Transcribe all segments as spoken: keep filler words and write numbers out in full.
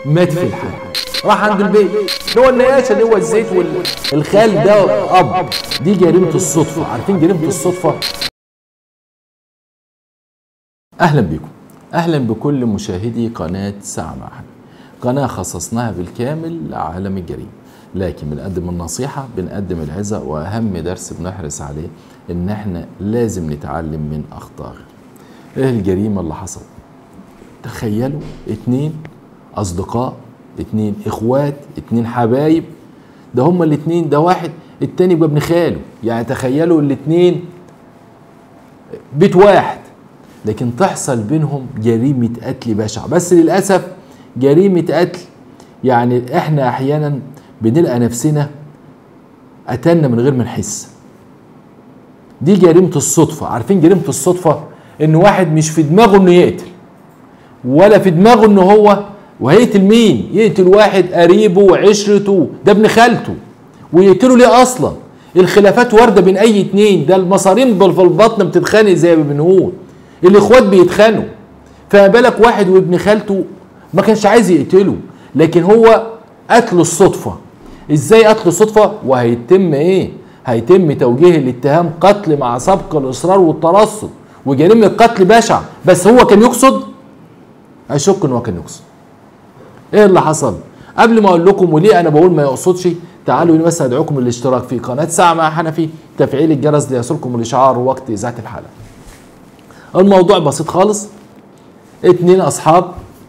مات في الحال. راح عند البيت اللي هو النقاشه اللي هو الزيت والخال ده اب. دي جريمه الصدفه. عارفين جريمه الصدفه؟ اهلا بكم، اهلا بكل مشاهدي قناه ساعه مع حنفي، قناه خصصناها بالكامل لعالم الجريمه، لكن بنقدم النصيحه، بنقدم العظه، واهم درس بنحرص عليه ان احنا لازم نتعلم من اخطائنا. ايه الجريمه اللي حصلت؟ تخيلوا اتنين اصدقاء، اتنين اخوات، اتنين حبايب، ده هما الاتنين، ده واحد التاني يبقى ابن خاله، يعني تخيلوا الاتنين بيت واحد، لكن تحصل بينهم جريمة قتل بشعة. بس للأسف جريمة قتل يعني احنا احيانا بنلقى نفسنا قتلنا من غير ما نحس. دي جريمة الصدفة. عارفين جريمة الصدفة؟ ان واحد مش في دماغه انه يقتل، ولا في دماغه انه هو، وهيقتل مين؟ يقتل واحد قريبه وعشرته، ده ابن خالته، ويقتله ليه اصلا؟ الخلافات وارده بين اي اتنين، ده المصارين في البطن بتتخانق زي ما بنقول، الاخوات بيتخانقوا، فما بالك واحد وابن خالته ما كانش عايز يقتله، لكن هو قتل الصدفه. ازاي قتل الصدفه؟ وهيتم ايه؟ هيتم توجيه الاتهام قتل مع سبق الاصرار والترصد، وجريمه قتل بشع. بس هو كان يقصد؟ اشك ان هو كان يقصد. ايه اللي حصل؟ قبل ما اقول لكم وليه انا بقول ما يقصدش، تعالوا بس ادعوكم للاشتراك في قناه ساعه مع حنفي، تفعيل الجرس ليصلكم الاشعار وقت اذاعه الحلقه. الموضوع بسيط خالص. اتنين اصحاب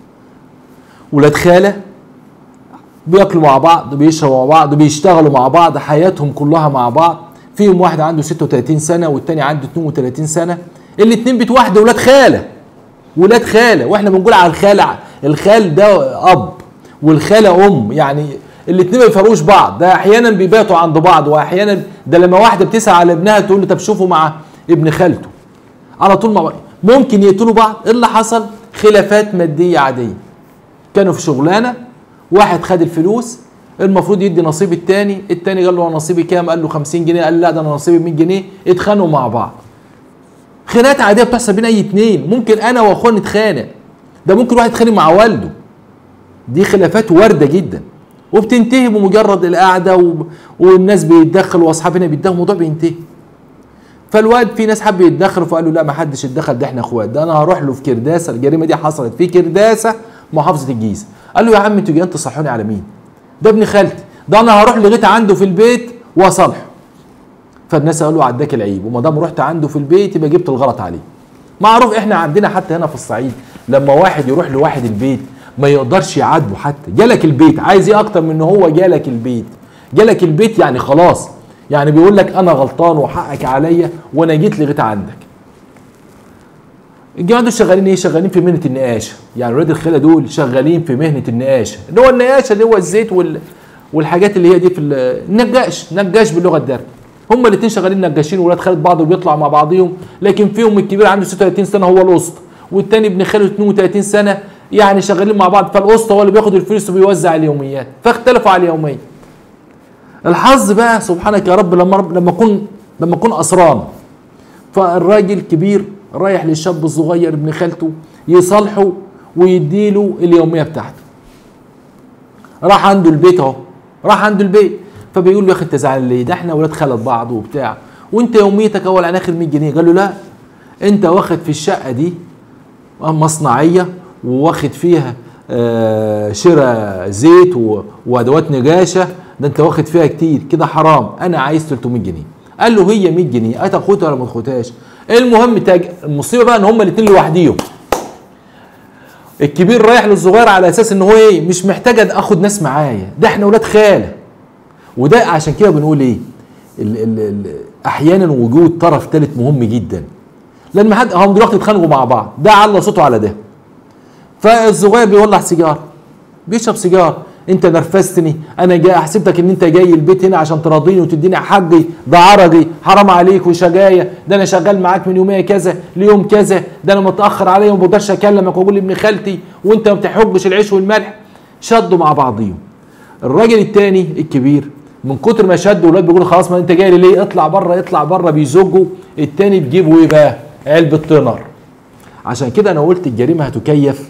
ولاد خاله بياكلوا مع بعض، بيشربوا مع بعض، بيشتغلوا مع بعض، حياتهم كلها مع بعض. فيهم واحد عنده ستة وتلاتين سنه والتاني عنده اتنين وتلاتين سنه. الاتنين بيت واحده، ولاد خاله ولاد خاله واحنا بنقول على الخاله، الخال ده اب والخاله ام، يعني الاتنين ما بيفرقوش بعض. ده احيانا بيباتوا عند بعض، واحيانا ده لما واحده بتسعى على ابنها تقول له طب شوفوا مع ابن خالته على طول، مع بعض ممكن يقتلوا بعض. ايه اللي حصل؟ خلافات ماديه عاديه، كانوا في شغلانه، واحد خد الفلوس المفروض يدي نصيب التاني، التاني قال له نصيبي كام؟ قال له خمسين جنيه، قال لا ده انا نصيبي مية جنيه، اتخانقوا مع بعض. خناقات عاديه بتحصل بين اي اتنين، ممكن انا واخويا نتخانق، ده ممكن واحد يتخانق مع والده. دي خلافات وارده جدا وبتنتهي بمجرد القعده و... والناس بيتدخلوا واصحابنا بيتدخلوا، الموضوع بينتهي. فالواد في ناس حب يتدخلوا فقالوا لا ما حدش يتدخل، ده احنا اخوات، ده انا هروح له في كرداسه. الجريمه دي حصلت في كرداسه محافظه الجيزه. قال له يا عم انتوا جايين تصحوني على مين؟ ده ابن خالتي، ده انا هروح لغايه عنده في البيت واصالحه. فالناس قالوا عداك العيب، وما دام رحت عنده في البيت يبقى جبت الغلط عليه. معروف احنا عندنا حتى هنا في الصعيد لما واحد يروح لواحد البيت ما يقدرش يعاتبه، حتى جالك البيت عايز ايه اكتر من ان هو جالك البيت؟ جالك البيت يعني خلاص، يعني بيقول لك انا غلطان وحقك عليا وانا جيت لغايه عندك. الجماعه دول شغالين ايه؟ شغالين في مهنه النقاشه، يعني ولاد الخاله دول شغالين في مهنه النقاشه، اللي هو النقاشه اللي هو الزيت وال... والحاجات اللي هي دي في النجاش، نجاش باللغه الدارجه. هما الاثنين شغالين نجاشين ولاد خالة بعض وبيطلعوا مع بعضيهم، لكن فيهم الكبير عنده ستة وتلاتين سنه هو الوسط، والتاني ابن خاله اتنين وتلاتين سنه، يعني شغالين مع بعض. فالوسط هو اللي بياخد الفلوس وبيوزع اليوميات، فاختلفوا على اليوميه. الحظ بقى سبحانك يا رب لما رب لما اكون لما اكون قصران، فالراجل كبير رايح للشاب الصغير ابن خالته يصالحه ويديله اليوميه بتاعته. راح عنده البيت اهو، راح عنده البيت، فبيقول له يا اخي انت زعلان ليه؟ ده احنا ولاد خالة بعض وبتاع، وانت يوميتك اول عن اخر مية جنيه. قال له لا، انت واخد في الشقه دي مصنعيه وواخد فيها آه شراء زيت وادوات نجاشه، ده انت واخد فيها كتير كده حرام، انا عايز تلتمية جنيه. قال له هي مية جنيه هتاخدها ولا ما تاخدهاش؟ المهم تاج... المصيبه بقى ان هما الاثنين لوحديهم. الكبير رايح للصغير على اساس ان هو ايه؟ مش محتاج اخد ناس معايا، ده احنا ولاد خاله. وده عشان كده بنقول ايه؟ ال ال ال احيانا وجود طرف ثالث مهم جدا، لان حد هم دلوقتي اتخانقوا مع بعض، ده على صوته على ده، فالصغير بيولع سيجار، بيشرب سيجار، انت نرفزتني، انا جاي حسبتك ان انت جاي البيت هنا عشان تراضيني وتديني حقي، ده عرجي، حرام عليك وشجايه، ده انا شغال معاك من يوميه كذا ليوم كذا، ده انا متاخر عليا وما بقدرش اكلمك واقول لابن خالتي وانت ما بتحبش العيش والملح. شدوا مع بعضيهم. الراجل الثاني الكبير من كتر ما شد والواد بيقول خلاص ما انت جاي لي ليه؟ اطلع بره اطلع بره، بيزجوا. الثاني بيجيبوا ايه بقى؟ علبه تنر. عشان كده انا قلت الجريمه هتكيف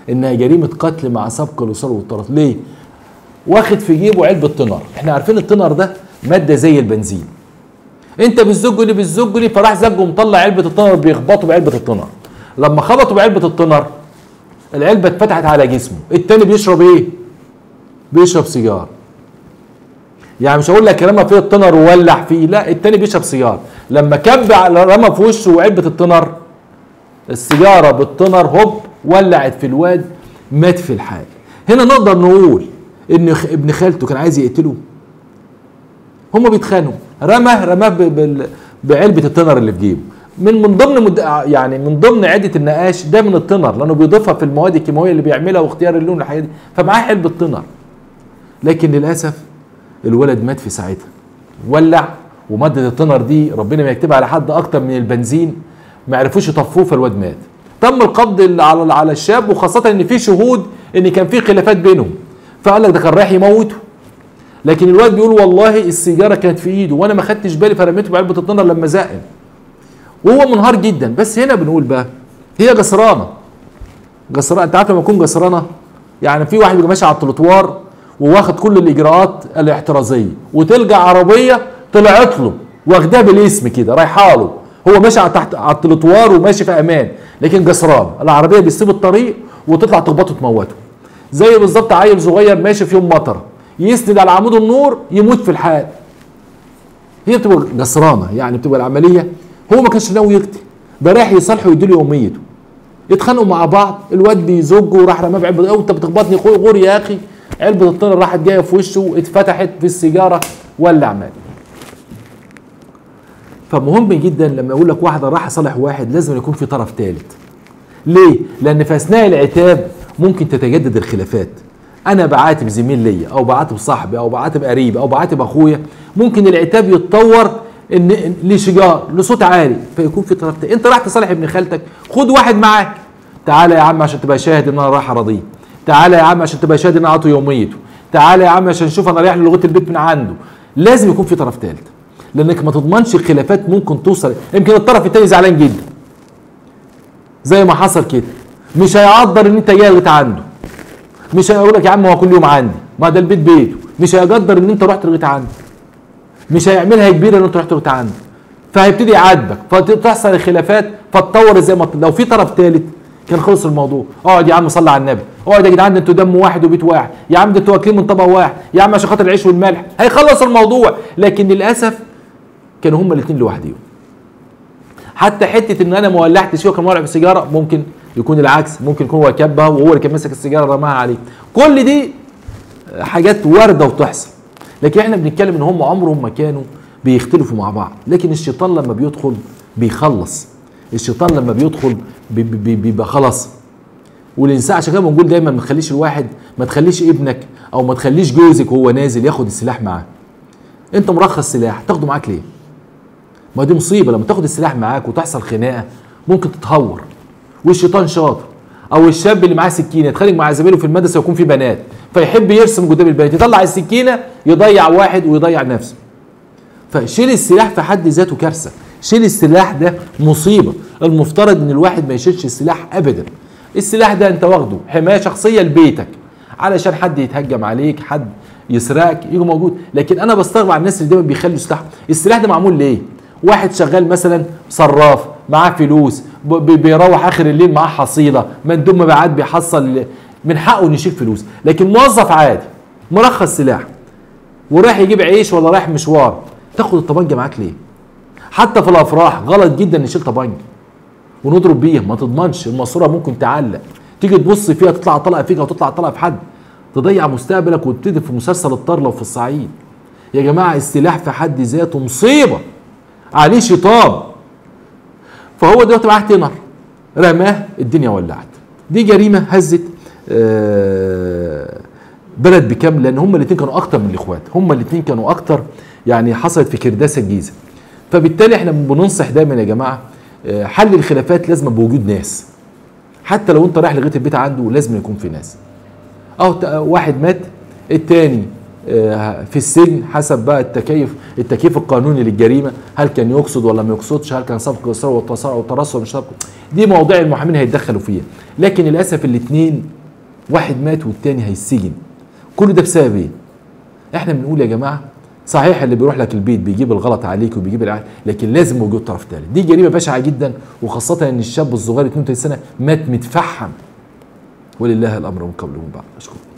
انها جريمه قتل مع سبق الاصرار والتراص. ليه؟ واخد في جيبه علبه تنر، احنا عارفين التنر ده ماده زي البنزين، انت بتزجه لي بتزجه لي، فراح زجه مطلع علبه التنر، بيخبطوا بعلبه التنر. لما خبطوا بعلبه التنر العلبه اتفتحت على جسمه، التاني بيشرب ايه؟ بيشرب سيجار. يعني مش هقول لك رمى فيه التنر وولع فيه، لا، التاني بيشرب سيجار. لما كب رمى في وشه علبه التنر، السيجاره بالتنر هوب ولعت في الواد، مات في الحال. هنا نقدر نقول ان ابن خالته كان عايز يقتله. هما بيتخانقوا، رمى رماه بعلبه التنر اللي في جيبه. من من ضمن مد... يعني من ضمن عده النقاش ده من التنر، لانه بيضيفها في المواد الكيماويه اللي بيعملها واختيار اللون والحاجات دي، فمعاه علبه تنر. لكن للاسف الولد مات في ساعتها، ولع، وماده التنر دي ربنا ما يكتبها على حد اكتر من البنزين، ما عرفوش يطفوه فالواد مات. تم القبض على على الشاب، وخاصه ان في شهود ان كان في خلافات بينهم، فقال لك ده كان رايح يموته. لكن الواد بيقول والله السيجاره كانت في ايده وانا ما خدتش بالي فرميته بعلبه التنر لما زقن، وهو منهار جدا. بس هنا بنقول بقى هي جسرانه. جسرانه، انت عارف لما يكون جسرانه يعني في واحد بيبقى ماشي على التروتوار وواخد كل الاجراءات الاحترازيه، وتلقى عربيه طلعت له واخداه بالاسم كده رايحه له، هو ماشي على تحت على التروتوار وماشي في امان، لكن جسران العربيه بتسيب الطريق وتطلع تخبطه تموته. زي بالظبط عيل صغير ماشي في يوم مطره يسند على عمود النور يموت في الحال. هي بتبقى جسرانه، يعني بتبقى العمليه هو ما كانش ناوي يقتل، ده رايح يصالحه ويديله يوميته. اتخانقوا مع بعض، الواد بيزجه وراح رماه بعلبه، انت بتخبطني غور يا اخي، علبه التنر راحت جايه في وشه، اتفتحت في السيجاره ولع مات. فمهم جدا لما يقول لك واحده راح صالح واحد لازم يكون في طرف ثالث. ليه؟ لان في اثناء العتاب ممكن تتجدد الخلافات. انا بعاتب زميل ليا او بعاتب صاحبي او بعاتب قريب او بعاتب اخويا، ممكن العتاب يتطور ان لشجار لصوت عالي، فيكون في طرف تاني. انت راح تصالح ابن خالتك، خد واحد معاك، تعالى يا عم عشان تبقى شاهد ان انا رايح اراضيه، تعالى يا عم عشان تبقى شاهد ان انا اعطي يوميته، تعالى يا عم عشان نشوف انا رايح لغايه البيت من عنده. لازم يكون في طرف ثالث، لانك ما تضمنش الخلافات ممكن توصل، يمكن الطرف الثاني زعلان جدا زي ما حصل كده، مش هيقدر ان انت جاي لغايه عنده، مش هيقول لك يا عم هو كل يوم عندي، ما ده البيت بيته، مش هيقدر ان انت رحت لغايه عنده، مش هيعملها كبيره ان انت رحت لغايه عنده، فهيبتدي يعاتبك، فتحصل الخلافات فتطور. زي ما لو في طرف ثالث كان خلص الموضوع. اقعد يا عم صلي على النبي، اقعد يا جدعان انتوا دم واحد وبيت واحد، يا عم ده انتوا واكلين من طبق واحد، يا عم عشان خاطر العيش والملح، هيخلص الموضوع. لكن للاسف كانوا هما الاثنين لوحدهم. حتى حته ان انا ما ولعتش فيه وكان مولع بالسيجاره، ممكن يكون العكس، ممكن يكون هو كبها وهو اللي كان ماسك السيجاره رماها عليه. كل دي حاجات وارده وتحصل، لكن احنا بنتكلم ان هم عمرهم ما كانوا بيختلفوا مع بعض. لكن الشيطان لما بيدخل بيخلص، الشيطان لما بيدخل بيبقى خلاص. والانسان عشان كده بنقول دايما ما تخليش الواحد، ما تخليش ابنك او ما تخليش جوزك وهو نازل ياخد السلاح معاه. انت مرخص سلاح تاخده معاك ليه؟ ما دي مصيبه، لما تاخد السلاح معاك وتحصل خناقه ممكن تتهور. والشيطان شاطر. او الشاب اللي معاه سكينه يتخانق مع زميله في المدرسه ويكون في بنات، فيحب يرسم قدام البنات، يطلع السكينه يضيع واحد ويضيع نفسه. فشيل السلاح في حد ذاته كارثه، شيل السلاح ده مصيبه. المفترض ان الواحد ما يشيلش السلاح ابدا. السلاح ده انت واخده حمايه شخصيه لبيتك، علشان حد يتهجم عليك، حد يسرقك، يجي موجود. لكن انا بستغرب على الناس اللي دايما بيخلوا سلاح. السلاح ده معمول ليه؟ واحد شغال مثلا صراف، معاه فلوس، بيروح اخر الليل معاه حصيله، مندوب مبيعات بيحصل، من حقه انه يشيل فلوس. لكن موظف عادي مرخص سلاح ورايح يجيب عيش ولا رايح مشوار، تاخد الطبنجه معاك ليه؟ حتى في الافراح غلط جدا نشيل طبنجه ونضرب بيها، ما تضمنش الماسوره ممكن تعلق، تيجي تبص فيها تطلع طلقه فيك او تطلع طلقه في حد، تضيع مستقبلك وتبتدي في مسلسل الطرله وفي الصعيد. يا جماعه السلاح في حد ذاته مصيبه، عليه شيطان. فهو دلوقتي معاه تنر رماه، الدنيا ولعت. دي جريمه هزت بلد بكامل، لان هم الاثنين كانوا اكتر من الاخوات، هم الاثنين كانوا اكتر، يعني حصلت في كرداسه الجيزه. فبالتالي احنا بننصح دايما يا جماعه حل الخلافات لازم بوجود ناس، حتى لو انت رايح لغايه البيت عنده لازم يكون في ناس. اهو واحد مات، الثاني في السجن حسب بقى التكيف التكييف القانوني للجريمه، هل كان يقصد ولا ما يقصدش، هل كان سبق اصرار وترصد مش سبق، دي مواضيع المحامين هيتدخلوا فيها. لكن للاسف الاثنين واحد مات والتاني هيسجن. كل ده بسبب ايه؟ احنا بنقول يا جماعه صحيح اللي بيروح لك البيت بيجيب الغلط عليك وبيجيب العقل، لكن لازم وجود طرف ثالث. دي جريمه بشعه جدا، وخاصه ان الشاب الصغير اثنين وثلاثين سنه مات متفحم. ولله الامر من قبل ومن بعد. اشكرك.